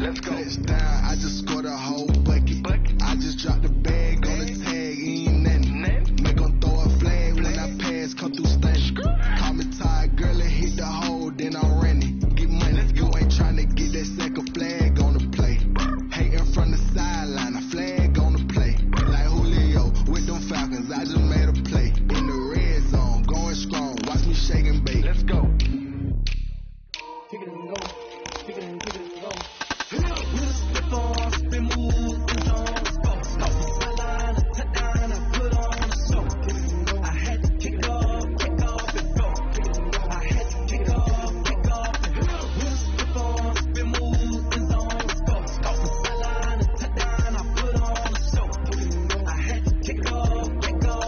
Let's go. Touchdown, I just scored a whole bucket. I just dropped the bag on the tag, ain't nothing. Make 'em throw a flag when I pass, come through stunning. Call me tired, girl, and hit the hole, then I'm running. Get money, you ain't tryna get that second flag on the play. Hating from the sideline, a flag on the play. Like Julio with them Falcons, I just made a play. In the red zone, going strong, watch me shake and bake. Let's go. Kick it and go. Kick it and go. We'll slip on, spin, move, and zone. Let's go. Off the sideline, a touchdown, I put on a show. I had to kick off and go. I had to kick off and go. We'll slip on, spin, move, and zone. Let's go. Off the sideline, a touchdown, I put on a show. I had to kick off and go.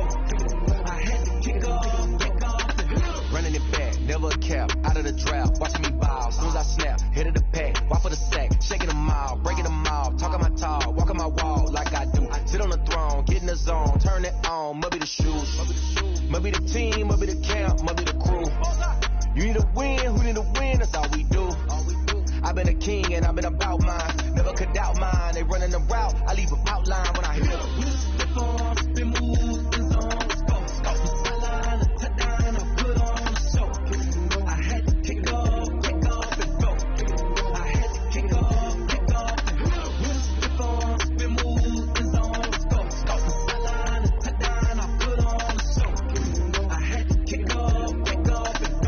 I had to kick off and go. Running it back, never a cap, out of the draft, watching me bow, as soon as I snap, hit of the pack, walk for the sack, shaking them out, breaking them out, talking my talk, walking my wall like I do, sit on the throne, get in the zone, turn it on, must be the shoes, must be the team, must be the camp, must be the crew, you need a win, who need a win, that's all we do, I've been a king and I've been about mine, never could doubt mine, they running the route, I leave an outline when I hit them. We'll slip on, spin, move, and zone. Let's go. Off the sideline, a touchdown, I put on a show. I had to kick off and go. I had to kick off and go. We'll slip on, spin, move, and zone. Let's go. Off the sideline, a touchdown, I put on a show. I had to kick off and go.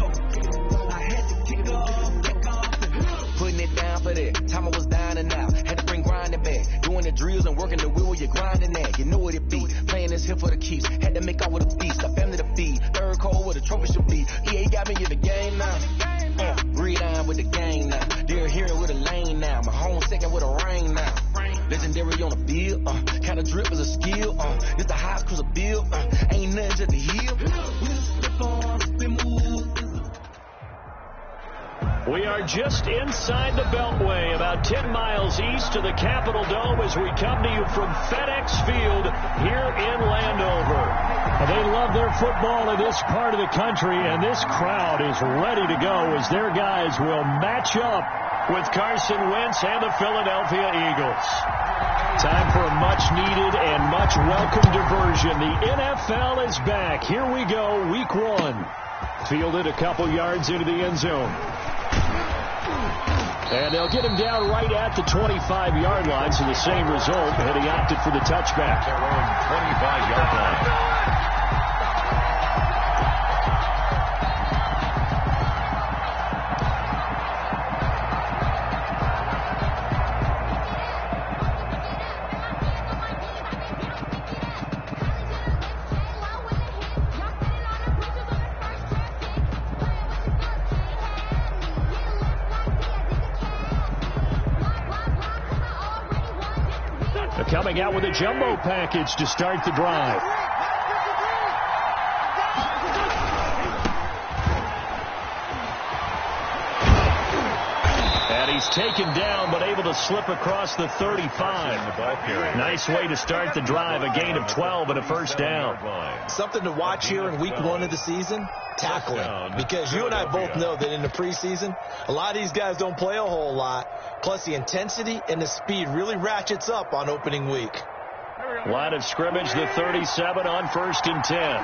I had to kick off and go. Putting it down for that. Time I was down and out. Had to bring grinding back. Doing the drills and working the wheel where you're grinding at. You know what it be. Playing this here for the keeps. Had to make out with a beast. A family to feed. Third cold where the trophy should be. EA got me in the game now. Breed on with the game now. They're here with a lane now. My home second with a rain now. Legendary on the field. Kinda drip is a skill. It's the highest cruiser bill. Ain't nothing just the heel. We'll slip on, spin, move, and zone. We are just inside the Beltway, about 10 miles east of the Capitol Dome as we come to you from FedEx Field here in Landover. They love their football in this part of the country, and this crowd is ready to go as their guys will match up with Carson Wentz and the Philadelphia Eagles. Time for a much-needed and much-welcome diversion. The NFL is back. Here we go, Week 1. Fielded a couple yards into the end zone. And they'll get him down right at the 25-yard line, so the same result, and he opted for the touchback. Their own 25-yard line. Coming out with a jumbo package to start the drive. And he's taken down, but able to slip across the 35. Nice way to start the drive, a gain of 12 and a first down. Something to watch here in week 1 of the season, tackling. Because you and I both know that in the preseason, a lot of these guys don't play a whole lot. Plus, the intensity and the speed really ratchets up on opening week. Line of scrimmage, the 37 on 1st and 10.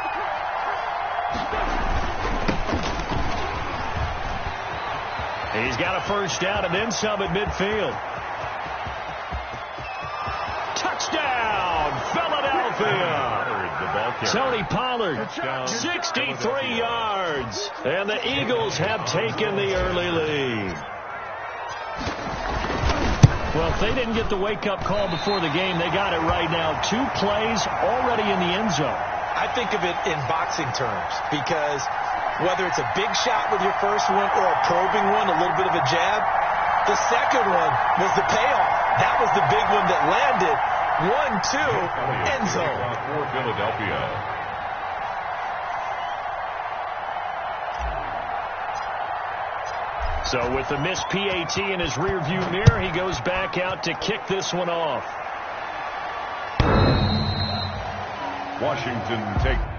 He's got a first down and then some at midfield. Touchdown, Philadelphia! Tony Pollard, 63 yards. And the Eagles have taken the early lead. Well, if they didn't get the wake-up call before the game, they got it right now. 2 plays already in the end zone. I think of it in boxing terms because whether it's a big shot with your first one or a probing one, a little bit of a jab, the second one was the payoff. That was the big one that landed. 1-2, end zone. For Philadelphia. So with the missed PAT in his rearview mirror, he goes back out to kick this one off. Washington take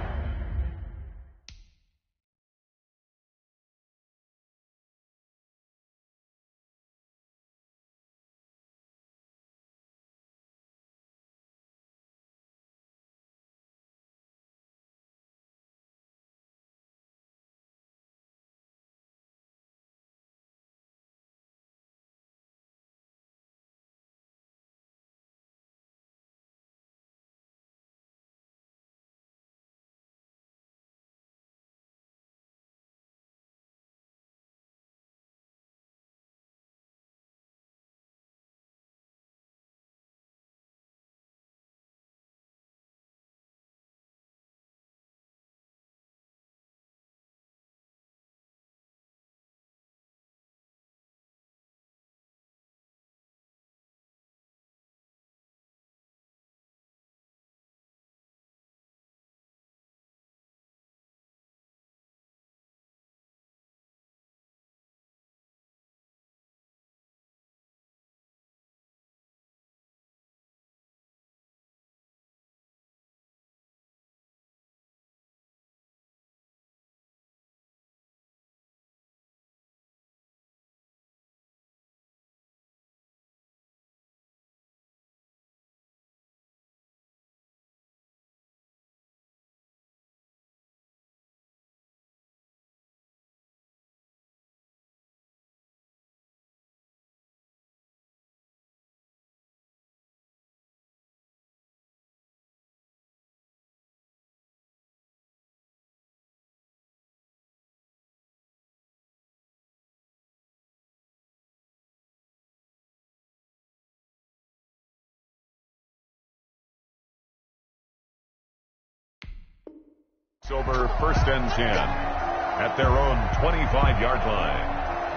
Over 1st and 10 at their own 25-yard line.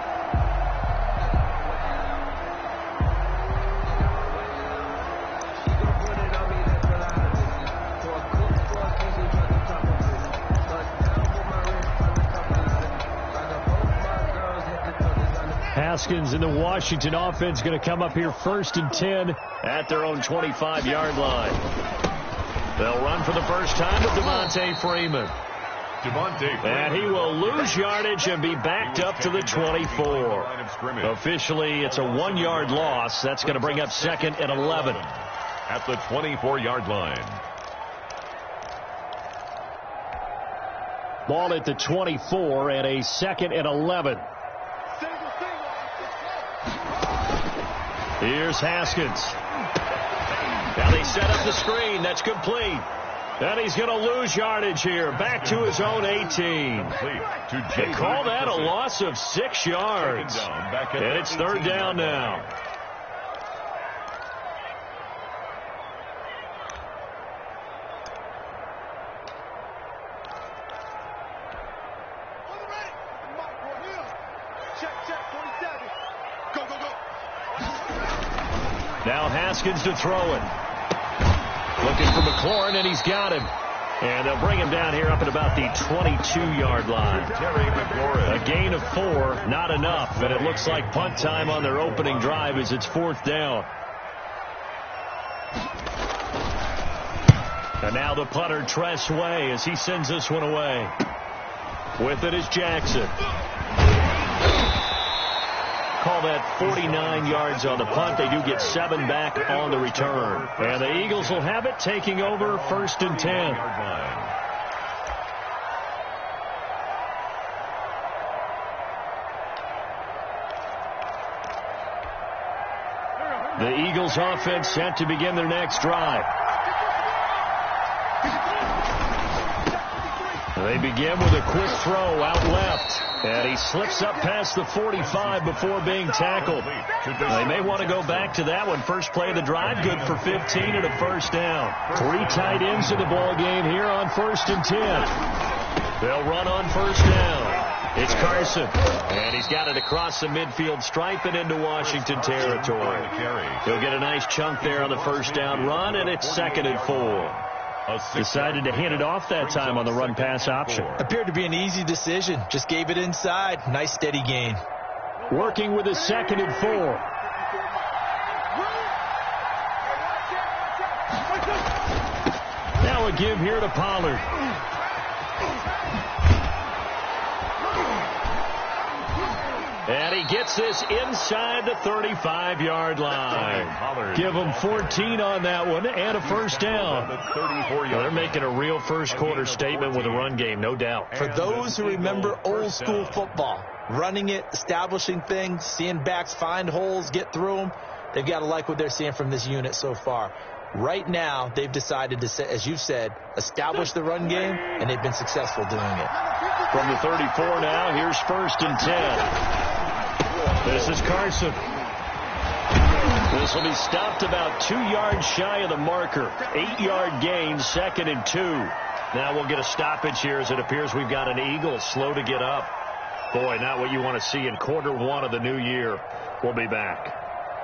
Haskins and the Washington offense going to come up here 1st and 10 at their own 25-yard line. They'll run for the first time with Devontae Freeman. And he will lose yardage and be backed up to the 24. Officially, it's a 1-yard loss. That's going to bring up 2nd and 11. At the 24-yard line. Ball at the 24 and a 2nd and 11. Here's Haskins. Now they set up the screen. That's complete. And he's going to lose yardage here. Back to his own 18. They call that a loss of 6 yards. And it's 3rd down now. Now Haskins to throw it. Looking for McLaurin, and he's got him. And they'll bring him down here up at about the 22-yard line. A gain of 4, not enough. And it looks like punt time on their opening drive as it's 4th down. And now the punter, Tress Way, as he sends this one away. With it is Jackson. Call that 49 yards on the punt. They do get 7 back on the return. And the Eagles will have it, taking over 1st and 10. The Eagles offense set to begin their next drive. They begin with a quick throw out left. And he slips up past the 45 before being tackled. They may want to go back to that one. First play of the drive, good for 15 and a 1st down. 3 tight ends in the ball game here on 1st and 10. They'll run on 1st down. It's Carson. And he's got it across the midfield stripe and into Washington territory. He'll get a nice chunk there on the 1st down run, and it's 2nd and 4. Decided to hand it off that time on the run-pass option. Appeared to be an easy decision. Just gave it inside. Nice, steady gain. Working with a 2nd and 4. Now a give here to Pollard. And he gets this inside the 35-yard line. Give him 14 on that one and a 1st down. They're making a real first-quarter statement with a run game, no doubt. For those who remember old-school football, running it, establishing things, seeing backs find holes, get through them, they've got to like what they're seeing from this unit so far. Right now, they've decided to, as you've said, establish the run game, and they've been successful doing it. From the 34 now, here's 1st and 10. This is Carson. This will be stopped about 2 yards shy of the marker. 8-yard gain, 2nd and 2. Now we'll get a stoppage here as it appears we've got an Eagle slow to get up. Boy, not what you want to see in quarter 1 of the new year. We'll be back.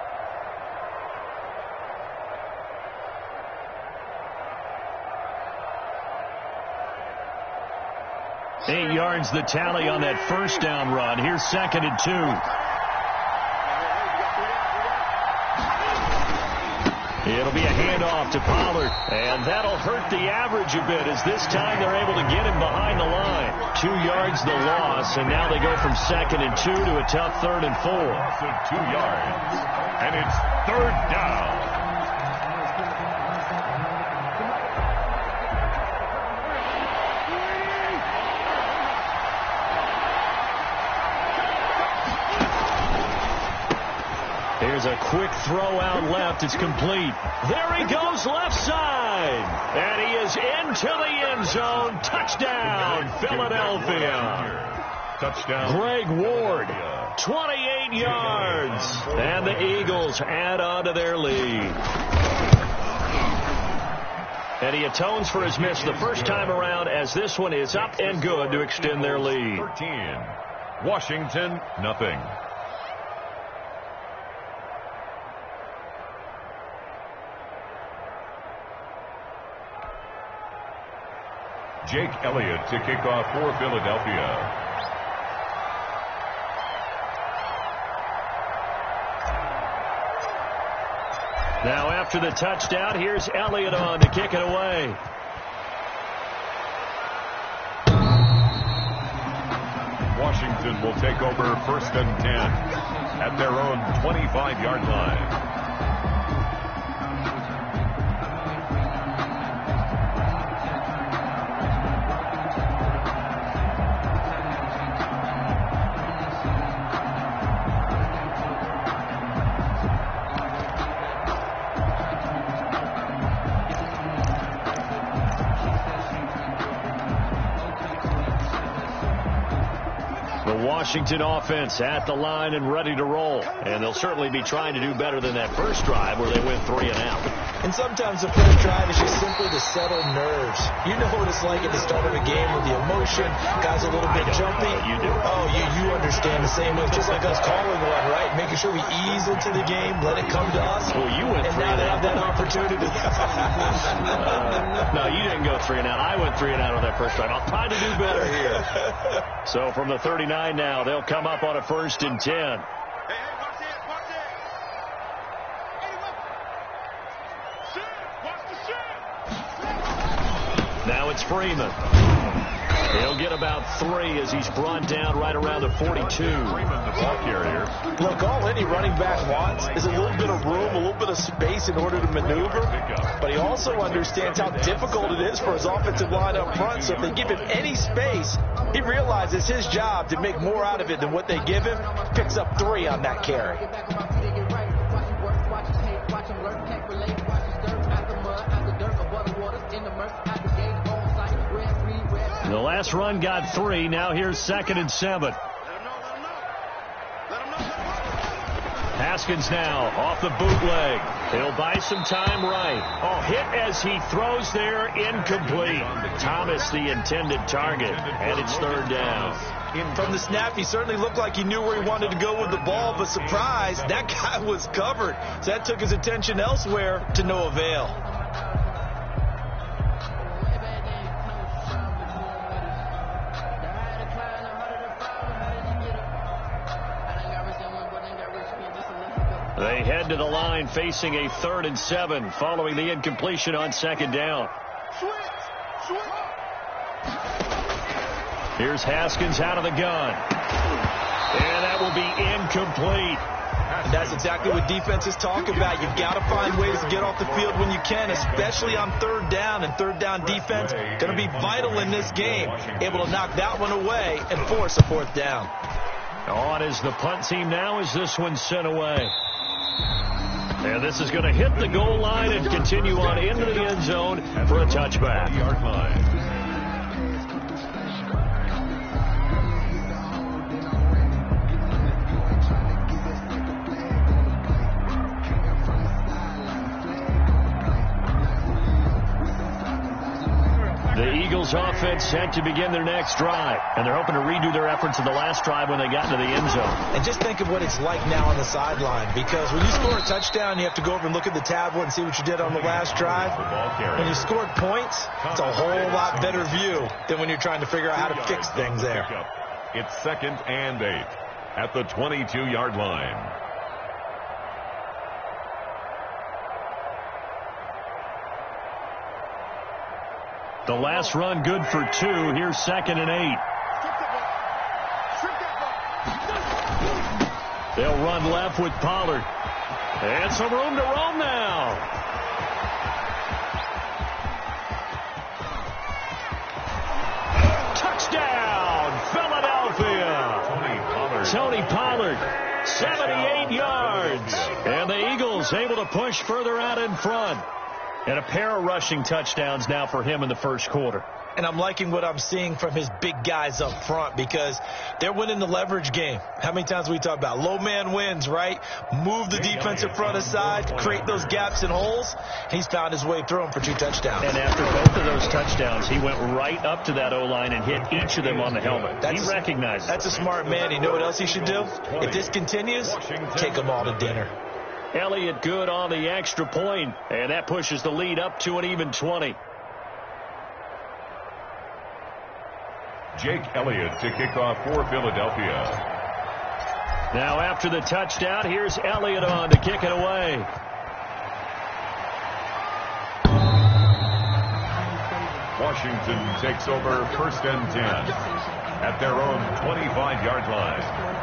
Eight yards the tally on that 1st down run. Here's 2nd and 2. It'll be a handoff to Pollard, and that'll hurt the average a bit as this time they're able to get him behind the line. 2 yards the loss, and now they go from 2nd and 2 to a tough 3rd and 4. Loss of 2 yards, and it's 3rd down. Here's a quick throw out left. It's complete. There he goes left side. And he is into the end zone. Touchdown, Philadelphia. Touchdown. Greg Ward, 28 yards. And the Eagles add on to their lead. And he atones for his miss the first time around, as this one is up and good to extend their lead. 13. Washington, nothing. Jake Elliott to kick off for Philadelphia. Now after the touchdown, here's Elliott on to kick it away. Washington will take over 1st and 10 at their own 25-yard line. Washington offense at the line and ready to roll. And they'll certainly be trying to do better than that first drive where they went 3 and out. And sometimes the first drive is just simply to settle nerves. You know what it's like at the start of a game with the emotion. Guys a little bit jumpy. You do. Oh, you understand the same way. Just like us calling one, right? Making sure we ease into the game, let it come to us. Well, you went 3 and out. And now they have that opportunity. No, you didn't go 3 and out. I went 3 and out on that first drive. I'll try to do better here. So from the 39 now, they'll come up on a 1st and 10. Now it's Freeman. He'll get about 3 as he's brought down right around the 42. Freeman, the ball carrier. Look, all any running back wants is a little bit of room, a little bit of space in order to maneuver. But he also understands how difficult it is for his offensive line up front. So if they give him any space, he realizes his job to make more out of it than what they give him. Picks up 3 on that carry. The last run got 3. Now here's 2nd and 7. Haskins now off the bootleg. He'll buy some time right. Oh, hit as he throws there, incomplete. Thomas the intended target, and it's 3rd down. From the snap, he certainly looked like he knew where he wanted to go with the ball, but surprise, that guy was covered. So that took his attention elsewhere to no avail. They head to the line facing a 3rd and 7 following the incompletion on 2nd down. Here's Haskins out of the gun. And that will be incomplete. And that's exactly what defenses talk about. You've got to find ways to get off the field when you can, especially on 3rd down. And 3rd down defense going to be vital in this game. Able to knock that one away and force a 4th down. On is the punt team now as this one's sent away. And this is going to hit the goal line and continue on into the end zone for a touchback. Yard line. The Eagles offense set to begin their next drive, and they're hoping to redo their efforts of the last drive when they got into the end zone. And just think of what it's like now on the sideline, because when you score a touchdown, you have to go over and look at the tablet and see what you did on the last drive. When you scored points, it's a whole lot better view than when you're trying to figure out how to fix things there. It's 2nd and 8 at the 22-yard line. The last run good for 2. Here's 2nd and 8. They'll run left with Pollard. And some room to roam now. Touchdown, Philadelphia. Tony Pollard, 78 yards. And the Eagles able to push further out in front. And a pair of rushing touchdowns now for him in the first quarter. and I'm liking what I'm seeing from his big guys up front because they're winning the leverage game. How many times we talk about low man wins, right? Move the defensive front aside, create those gaps and holes. He's found his way through them for 2 touchdowns. And after both of those touchdowns, he went right up to that O-line and hit each of them on the helmet. He recognized it. That's a smart man. You know what else he should do? If this continues, take them all to dinner. Elliott good on the extra point, and that pushes the lead up to an even 20. Jake Elliott to kick off for Philadelphia. Now after the touchdown, here's Elliott on to kick it away. Washington takes over 1st and 10 at their own 25-yard line.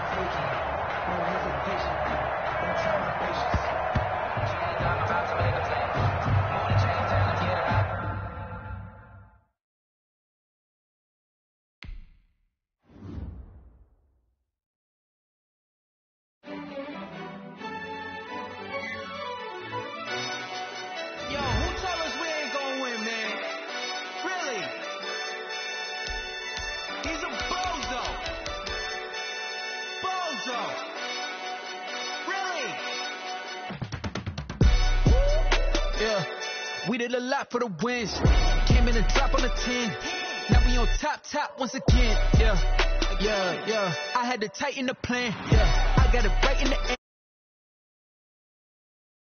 We did a lot for the wins. Came in and drop on the 10. Now we on top once again. Yeah. I had to tighten the plan. Yeah. I got it right in the end.